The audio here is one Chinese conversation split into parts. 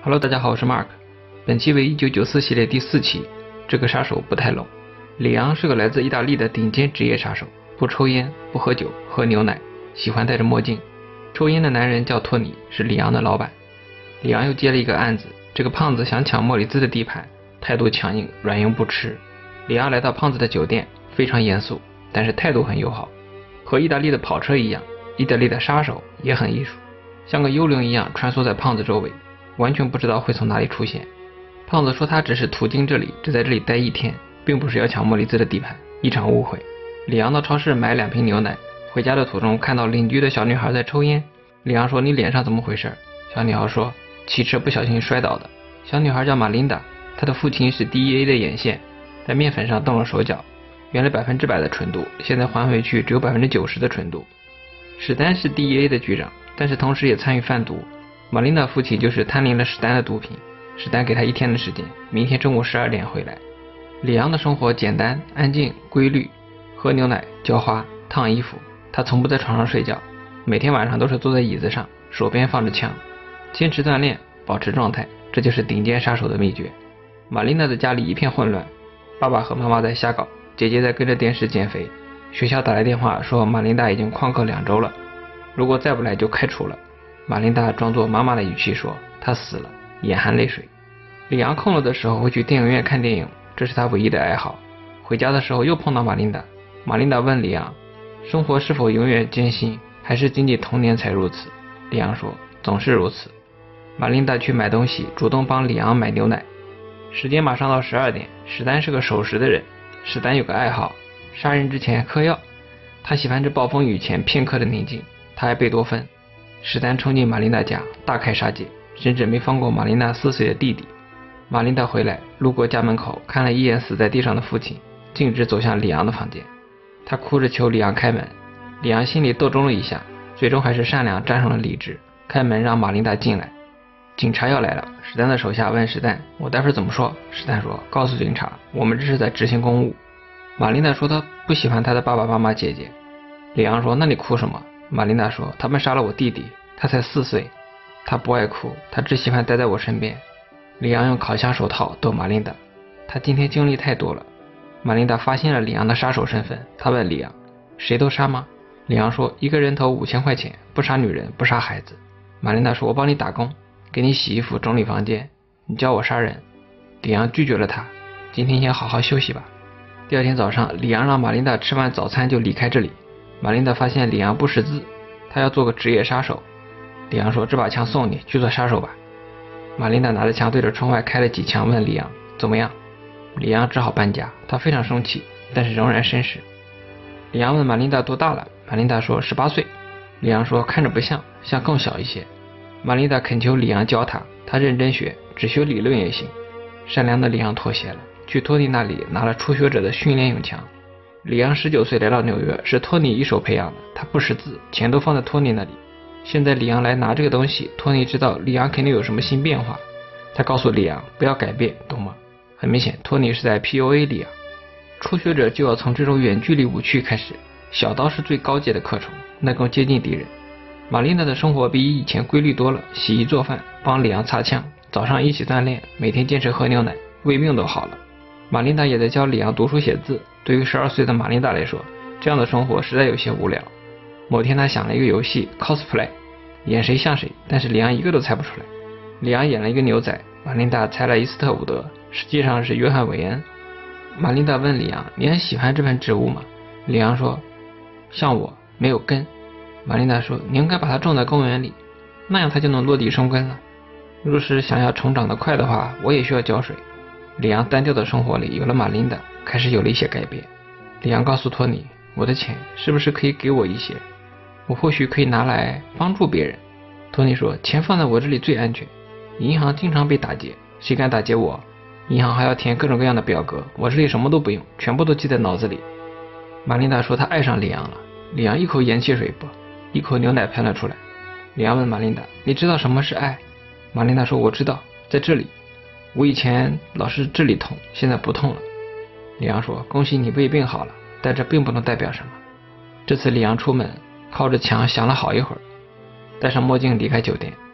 Hello， 大家好，我是 Mark。本期为1994系列第4期。这个杀手不太冷。里昂是个来自意大利的顶尖职业杀手，不抽烟，不喝酒，喝牛奶，喜欢戴着墨镜。抽烟的男人叫托尼，是里昂的老板。里昂又接了一个案子，这个胖子想抢莫里兹的地盘，态度强硬，软硬不吃。里昂来到胖子的酒店，非常严肃，但是态度很友好。和意大利的跑车一样，意大利的杀手也很艺术，像个幽灵一样穿梭在胖子周围，完全不知道会从哪里出现。胖子说他只是途经这里，只在这里待1天，并不是要抢莫里兹的地盘，一场误会。里昂到超市买2瓶牛奶，回家的途中看到邻居的小女孩在抽烟。里昂说：“你脸上怎么回事？”小女孩说：“骑车不小心摔倒的。”小女孩叫玛琳达，她的父亲是 DEA 的眼线，在面粉上动了手脚，原来100%的纯度，现在还回去只有90%的纯度。史丹是 DEA 的局长，但是同时也参与贩毒。玛琳达父亲就是贪领了史丹的毒品，史丹给他1天的时间，明天中午12点回来。里昂的生活简单、安静、规律，喝牛奶、浇花、烫衣服。他从不在床上睡觉，每天晚上都是坐在椅子上，手边放着枪，坚持锻炼，保持状态，这就是顶尖杀手的秘诀。玛琳达的家里一片混乱，爸爸和妈妈在瞎搞，姐姐在跟着电视减肥。学校打来电话说玛琳达已经旷课2周了，如果再不来就开除了。玛琳达装作妈妈的语气说她死了，眼含泪水。里昂空了的时候会去电影院看电影，这是他唯一的爱好。回家的时候又碰到玛琳达，玛琳达问里昂，生活是否永远艰辛，还是仅仅童年才如此？里昂说总是如此。玛琳达去买东西，主动帮里昂买牛奶。时间马上到12点，史丹是个守时的人。史丹有个爱好，杀人之前嗑药，他喜欢这暴风雨前片刻的宁静，他爱贝多芬。史丹冲进玛琳达家，大开杀戒，甚至没放过玛琳达4岁的弟弟。玛琳达回来，路过家门口，看了一眼死在地上的父亲，径直走向里昂的房间。他哭着求里昂开门，里昂心里斗争了一下，最终还是善良战胜了理智，开门让玛琳达进来。警察要来了，史丹的手下问史丹，我待会儿怎么说？史丹说，告诉警察，我们这是在执行公务。玛琳达说她不喜欢她的爸爸妈妈姐姐。里昂说，那你哭什么？玛琳达说，他们杀了我弟弟，他才4岁，他不爱哭，他只喜欢待在我身边。里昂用烤箱手套逗玛琳达，他今天经历太多了。玛琳达发现了里昂的杀手身份，他问里昂，谁都杀吗？里昂说，一个人头5000块钱，不杀女人，不杀孩子。玛琳达说，我帮你打工，给你洗衣服，整理房间，你教我杀人。里昂拒绝了他，今天先好好休息吧。第2天早上，里昂让玛琳达吃完早餐就离开这里。玛琳达发现里昂不识字，他要做个职业杀手。里昂说，这把枪送你，去做杀手吧。玛琳达拿着枪对着窗外开了几枪，问里昂怎么样。里昂只好搬家，他非常生气，但是仍然绅士。里昂问玛琳达多大了，玛琳达说18岁。里昂说看着不像，像更小一些。玛琳达恳求里昂教他，他认真学，只学理论也行。善良的里昂妥协了，去托尼那里拿了初学者的训练用枪。里昂19岁来到纽约，是托尼一手培养的，他不识字，钱都放在托尼那里。现在里昂来拿这个东西，托尼知道里昂肯定有什么新变化，他告诉里昂不要改变，懂吗？很明显，托尼是在 PUA 里昂。初学者就要从这种远距离武器开始，小刀是最高阶的课程，那更接近敌人。玛琳达的生活比以前规律多了，洗衣做饭，帮里昂擦枪，早上一起锻炼，每天坚持喝牛奶，胃病都好了。玛琳达也在教里昂读书写字，对于12岁的玛琳达来说，这样的生活实在有些无聊。某天他想了一个游戏 cosplay， 演谁像谁，但是里昂一个都猜不出来。里昂演了一个牛仔，玛琳达猜了伊斯特伍德，实际上是约翰韦恩。玛琳达问里昂，你很喜欢这盆植物吗？里昂说，像我没有根。玛琳达说，你应该把它种在公园里，那样它就能落地生根了。若是想要成长得快的话，我也需要浇水。里昂单调的生活里有了玛琳达，开始有了一些改变。里昂告诉托尼，我的钱是不是可以给我一些，我或许可以拿来帮助别人。托尼说，钱放在我这里最安全，银行经常被打劫，谁敢打劫我？银行还要填各种各样的表格，我这里什么都不用，全部都记在脑子里。玛琳达说她爱上里昂了。里昂一口盐汽水不，一口牛奶喷了出来。里昂问玛琳达，你知道什么是爱？玛琳达说，我知道，在这里，我以前老是这里痛，现在不痛了。里昂说，恭喜你胃病好了，但这并不能代表什么。这次里昂出门靠着墙想了好一会儿，戴上墨镜离开酒店。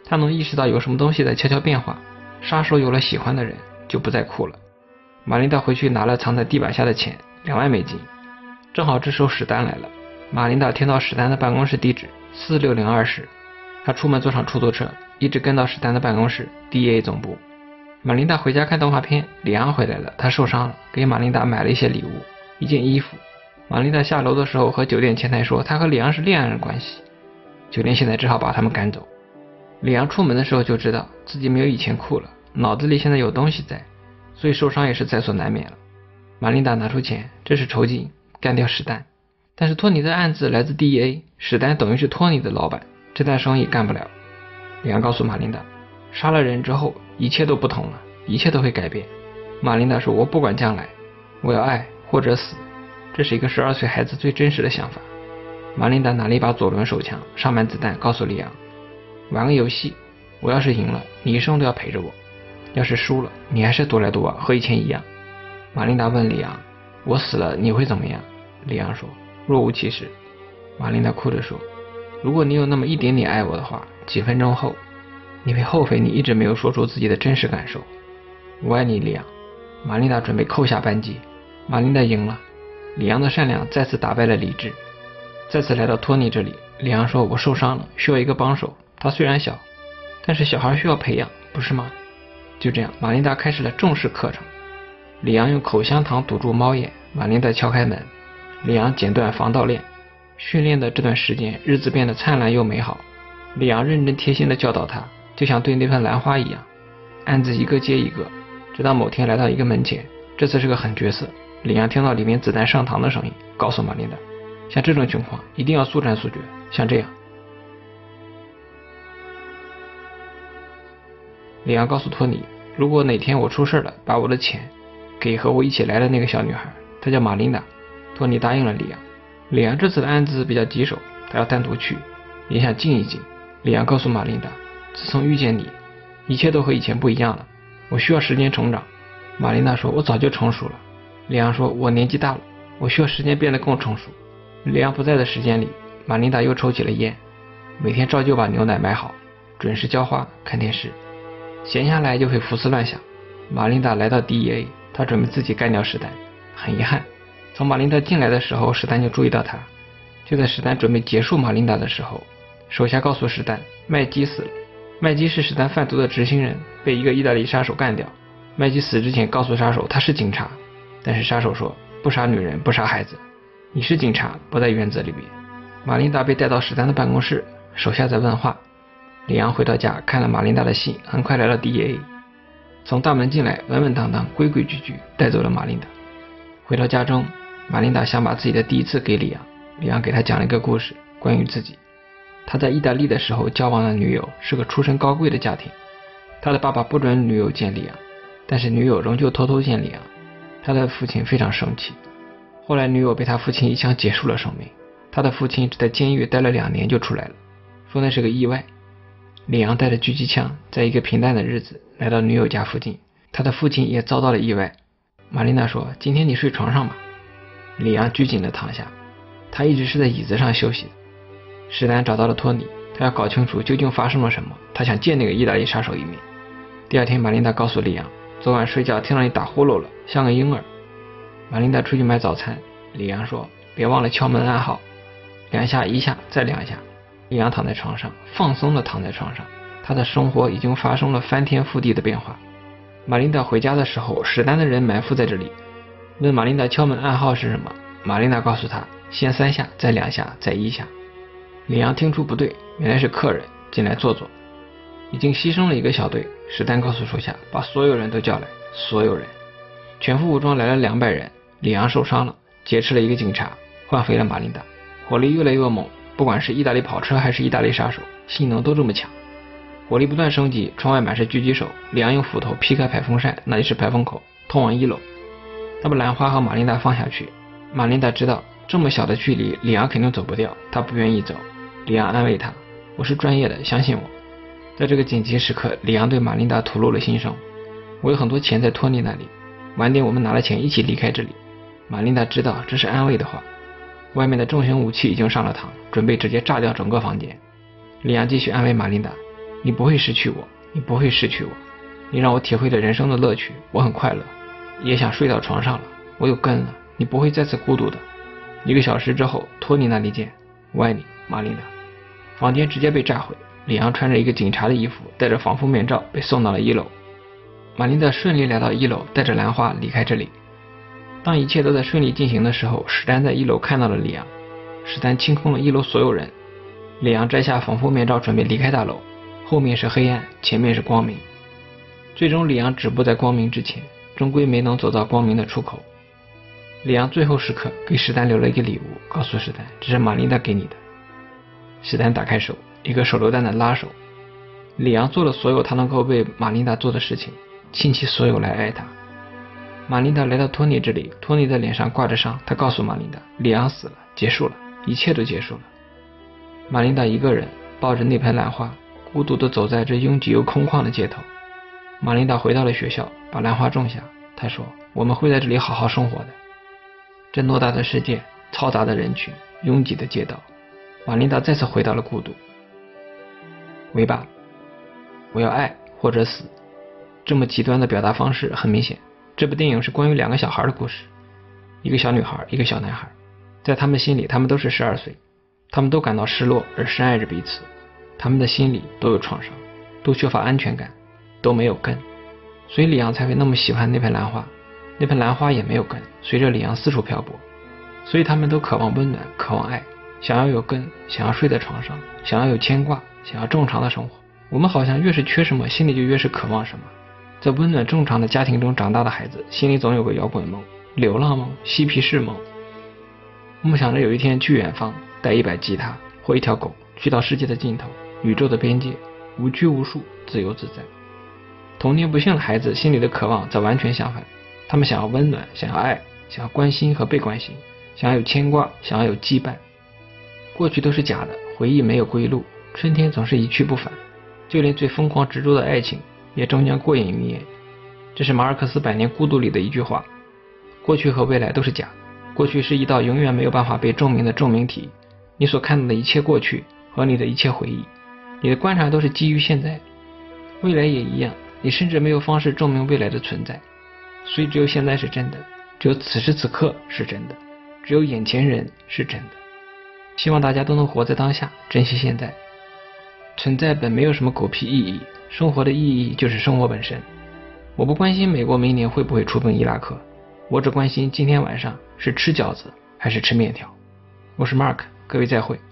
他能意识到有什么东西在悄悄变化。杀手有了喜欢的人，就不再哭了。玛琳达回去拿了藏在地板下的钱，2万美金。正好这时候史丹来了，玛琳达听到史丹的办公室地址46020室，她出门坐上出租车，一直跟到史丹的办公室 DEA 总部。玛琳达回家看动画片，里昂回来了，他受伤了，给玛琳达买了一些礼物，一件衣服。玛琳达下楼的时候和酒店前台说，她和里昂是恋人关系。酒店现在只好把他们赶走。里昂出门的时候就知道自己没有以前酷了，脑子里现在有东西在，所以受伤也是在所难免了。玛琳达拿出钱，这是酬金，干掉史丹。但是托尼的案子来自 DEA， 史丹等于是托尼的老板，这单生意干不了。里昂告诉玛琳达，杀了人之后一切都不同了，一切都会改变。玛琳达说，我不管将来，我要爱或者死。这是一个12岁孩子最真实的想法。玛琳达拿了一把左轮手枪，上满子弹，告诉里昂，玩个游戏，我要是赢了，你一生都要陪着我，要是输了，你还是独来独往，和以前一样。玛琳达问里昂，我死了你会怎么样？里昂说，若无其事。玛琳达哭着说，如果你有那么一点点爱我的话，几分钟后你会后悔你一直没有说出自己的真实感受。我爱你，里昂。玛琳达准备扣下扳机，玛琳达赢了。里昂的善良再次打败了理智。再次来到托尼这里，里昂说，我受伤了，需要一个帮手。他虽然小，但是小孩需要培养，不是吗？就这样，玛琳达开始了正式课程。里昂用口香糖堵住猫眼，玛琳达敲开门，里昂剪断防盗链。训练的这段时间，日子变得灿烂又美好。里昂认真贴心地教导他，就像对那盆兰花一样，案子一个接一个，直到某天来到一个门前，这次是个狠角色。里昂听到里面子弹上膛的声音，告诉玛琳达，像这种情况一定要速战速决，像这样。里昂告诉托尼，如果哪天我出事了，把我的钱给和我一起来的那个小女孩，她叫玛琳达。托尼答应了里昂。里昂这次的案子比较棘手，他要单独去，也想静一静。里昂告诉玛琳达，自从遇见你，一切都和以前不一样了，我需要时间成长。玛琳达说，我早就成熟了。里昂说，我年纪大了，我需要时间变得更成熟。里昂不在的时间里，玛琳达又抽起了烟，每天照旧把牛奶买好，准时浇花，看电视，闲下来就会胡思乱想。玛琳达来到 DEA， 她准备自己干掉史丹。很遗憾，从玛琳达进来的时候，史丹就注意到她。就在史丹准备结束玛琳达的时候，手下告诉史丹，麦基死了。麦基是史丹贩毒的执行人，被一个意大利杀手干掉。麦基死之前告诉杀手他是警察，但是杀手说，不杀女人，不杀孩子，你是警察，不在原则里边。玛琳达被带到史丹的办公室，手下在问话。里昂回到家，看了玛琳达的信，很快来到 DEA， 从大门进来，稳稳当当，规规矩矩带走了玛琳达。回到家中，玛琳达想把自己的第一次给里昂，里昂给他讲了一个故事，关于自己。他在意大利的时候交往的女友是个出身高贵的家庭，他的爸爸不准女友见里昂，但是女友仍旧偷偷见里昂。他的父亲非常生气，后来女友被他父亲一枪结束了生命。他的父亲只在监狱待了2年就出来了，说那是个意外。里昂带着狙击枪，在一个平淡的日子来到女友家附近，他的父亲也遭到了意外。玛琳达说，今天你睡床上吧。里昂拘谨地躺下，他一直是在椅子上休息。史丹找到了托尼，他要搞清楚究竟发生了什么，他想见那个意大利杀手一面。第二天，玛琳达告诉里昂，昨晚睡觉听到你打呼噜了，像个婴儿。玛琳达出去买早餐，里昂说，别忘了敲门暗号，2下1下再2下。里昂躺在床上，放松地躺在床上，他的生活已经发生了翻天覆地的变化。玛琳达回家的时候，史丹的人埋伏在这里，问玛琳达敲门暗号是什么。玛琳达告诉他，先3下，再2下，再1下。里昂听出不对，原来是客人进来坐坐。已经牺牲了一个小队，史丹告诉手下，把所有人都叫来，所有人。全副武装来了200人，里昂受伤了，劫持了一个警察，换回了玛琳达。火力越来越猛，不管是意大利跑车还是意大利杀手，性能都这么强。火力不断升级，窗外满是狙击手，里昂用斧头劈开排风扇，那里是排风口，通往1楼。他把兰花和玛琳达放下去，玛琳达知道这么小的距离里昂肯定走不掉，他不愿意走。里昂安慰他，我是专业的，相信我。在这个紧急时刻，里昂对玛琳达吐露了心声，我有很多钱在托尼那里，晚点我们拿了钱一起离开这里。玛琳达知道这是安慰的话。外面的重型武器已经上了膛，准备直接炸掉整个房间。里昂继续安慰玛琳达， 你不会失去我，你不会失去我，你让我体会了人生的乐趣，我很快乐，也想睡到床上了，我有根了，你不会再次孤独的。1个小时之后，托尼那里见，我爱你，玛琳达。房间直接被炸毁，里昂穿着一个警察的衣服，戴着防护面罩被送到了1楼。玛琳达顺利来到1楼，带着兰花离开这里。当一切都在顺利进行的时候，史丹在1楼看到了里昂。史丹清空了1楼所有人，里昂摘下防护面罩准备离开大楼，后面是黑暗，前面是光明。最终里昂止步在光明之前，终归没能走到光明的出口。里昂最后时刻给史丹留了一个礼物，告诉史丹这是玛琳达给你的。史丹打开手，一个手榴弹的拉手。里昂做了所有他能够为玛琳达做的事情，倾其所有来爱她。玛琳达来到托尼这里，托尼的脸上挂着伤，他告诉玛琳达里昂死了，结束了，一切都结束了。玛琳达一个人抱着那盆兰花，孤独地走在这拥挤又空旷的街头。玛琳达回到了学校，把兰花种下。她说我们会在这里好好生活的。这偌大的世界，嘈杂的人群，拥挤的街道，玛琳达再次回到了孤独。维爸，我要爱或者死。这么极端的表达方式很明显，这部电影是关于2个小孩的故事，一个小女孩，一个小男孩。在他们心里，他们都是12岁，他们都感到失落而深爱着彼此，他们的心里都有创伤，都缺乏安全感，都没有根，所以里昂才会那么喜欢那盆兰花。那盆兰花也没有根，随着里昂四处漂泊，所以他们都渴望温暖，渴望爱，想要有根，想要睡在床上，想要有牵挂，想要正常的生活。我们好像越是缺什么，心里就越是渴望什么。在温暖正常的家庭中长大的孩子，心里总有个摇滚梦、流浪梦、嬉皮士梦，梦想着有一天去远方，带一把吉他或一条狗，去到世界的尽头，宇宙的边界，无拘无束，自由自在。童年不幸的孩子心里的渴望则完全相反，他们想要温暖，想要爱，想要关心和被关心，想要有牵挂，想要有羁绊。过去都是假的，回忆没有归路，春天总是一去不返，就连最疯狂执着的爱情也终将过眼云烟。这是马尔克斯《百年孤独》里的一句话。过去和未来都是假，过去是一道永远没有办法被证明的证明题，你所看到的一切过去和你的一切回忆，你的观察都是基于现在。未来也一样，你甚至没有方式证明未来的存在，所以只有现在是真的，只有此时此刻是真的，只有眼前人是真的。希望大家都能活在当下，珍惜现在。存在本没有什么狗屁意义，生活的意义就是生活本身。我不关心美国明年会不会出兵伊拉克，我只关心今天晚上是吃饺子还是吃面条。我是 Mark， 各位再会。